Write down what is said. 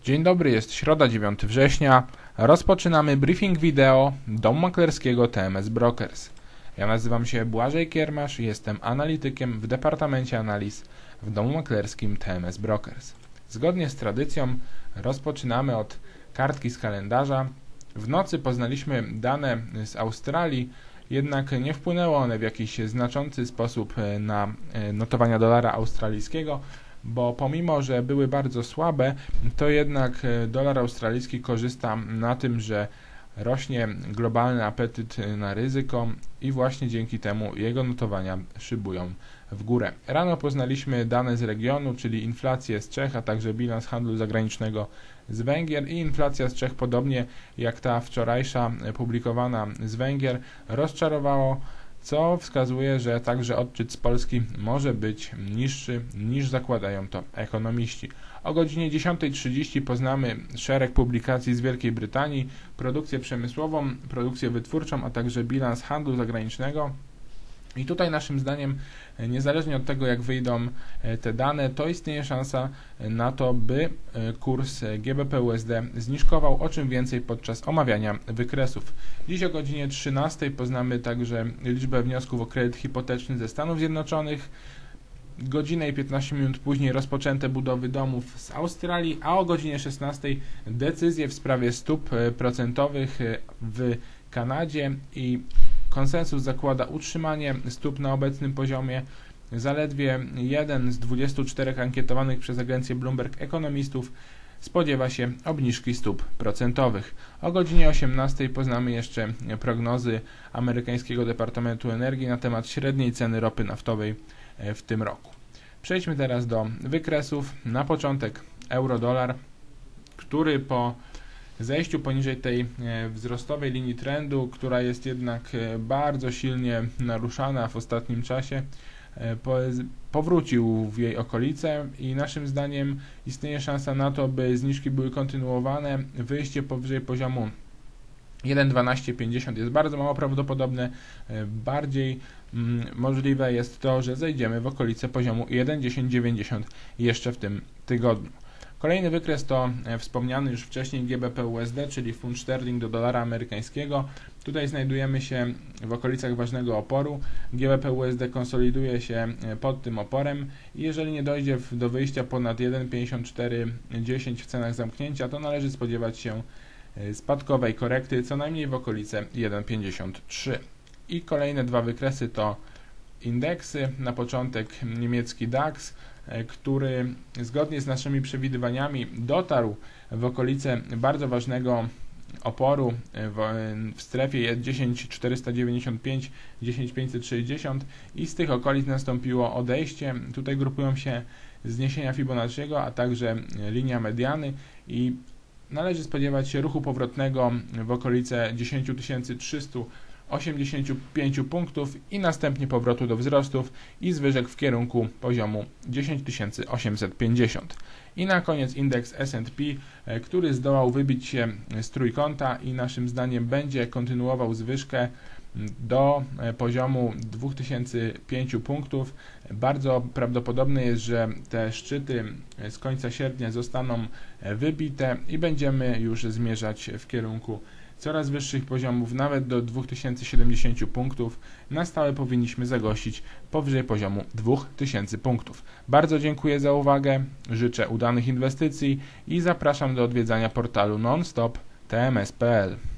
Dzień dobry, jest środa 9 września. Rozpoczynamy briefing wideo domu maklerskiego TMS Brokers. Ja nazywam się Błażej Kiermasz i jestem analitykiem w Departamencie Analiz w domu maklerskim TMS Brokers. Zgodnie z tradycją rozpoczynamy od kartki z kalendarza. W nocy poznaliśmy dane z Australii, jednak nie wpłynęły one w jakiś znaczący sposób na notowania dolara australijskiego, bo pomimo, że były bardzo słabe, to jednak dolar australijski korzysta na tym, że rośnie globalny apetyt na ryzyko i właśnie dzięki temu jego notowania szybują w górę. Rano poznaliśmy dane z regionu, czyli inflację z Czech, a także bilans handlu zagranicznego z Węgier i inflacja z Czech, podobnie jak ta wczorajsza publikowana z Węgier, rozczarowało, co wskazuje, że także odczyt z Polski może być niższy niż zakładają to ekonomiści. O godzinie 10:30 poznamy szereg publikacji z Wielkiej Brytanii, produkcję przemysłową, produkcję wytwórczą, a także bilans handlu zagranicznego. I tutaj naszym zdaniem, niezależnie od tego jak wyjdą te dane, to istnieje szansa na to, by kurs GBP/USD zniżkował, o czym więcej podczas omawiania wykresów. Dziś o godzinie 13 poznamy także liczbę wniosków o kredyt hipoteczny ze Stanów Zjednoczonych. Godzinę i 15 minut później rozpoczęte budowy domów z Australii, a o godzinie 16 decyzje w sprawie stóp procentowych w Kanadzie i konsensus zakłada utrzymanie stóp na obecnym poziomie. Zaledwie jeden z 24 ankietowanych przez agencję Bloomberg ekonomistów spodziewa się obniżki stóp procentowych. O godzinie 18 poznamy jeszcze prognozy amerykańskiego Departamentu Energii na temat średniej ceny ropy naftowej w tym roku. Przejdźmy teraz do wykresów. Na początek euro-dolar, który po zejściu poniżej tej wzrostowej linii trendu, która jest jednak bardzo silnie naruszana w ostatnim czasie, powrócił w jej okolice i naszym zdaniem istnieje szansa na to, by zniżki były kontynuowane. Wyjście powyżej poziomu 1,1250 jest bardzo mało prawdopodobne. Bardziej możliwe jest to, że zejdziemy w okolice poziomu 1,1090 jeszcze w tym tygodniu. Kolejny wykres to wspomniany już wcześniej GBP/USD, czyli funt sterling do dolara amerykańskiego. Tutaj znajdujemy się w okolicach ważnego oporu. GBP/USD konsoliduje się pod tym oporem i jeżeli nie dojdzie do wyjścia ponad 1,5410 w cenach zamknięcia, to należy spodziewać się spadkowej korekty co najmniej w okolice 1,53. I kolejne dwa wykresy to indeksy. Na początek niemiecki DAX, który zgodnie z naszymi przewidywaniami dotarł w okolice bardzo ważnego oporu w strefie 10,495, 10,560 i z tych okolic nastąpiło odejście. Tutaj grupują się zniesienia Fibonacciego, a także linia mediany i należy spodziewać się ruchu powrotnego w okolice 10,385 punktów i następnie powrotu do wzrostów i zwyżek w kierunku poziomu 10,850. I na koniec indeks S&P, który zdołał wybić się z trójkąta i naszym zdaniem będzie kontynuował zwyżkę do poziomu 2005 punktów. Bardzo prawdopodobne jest, że te szczyty z końca sierpnia zostaną wybite i będziemy już zmierzać w kierunku coraz wyższych poziomów, nawet do 2070 punktów. Na stałe powinniśmy zagościć powyżej poziomu 2000 punktów. Bardzo dziękuję za uwagę, życzę udanych inwestycji i zapraszam do odwiedzania portalu nonstop.tms.pl.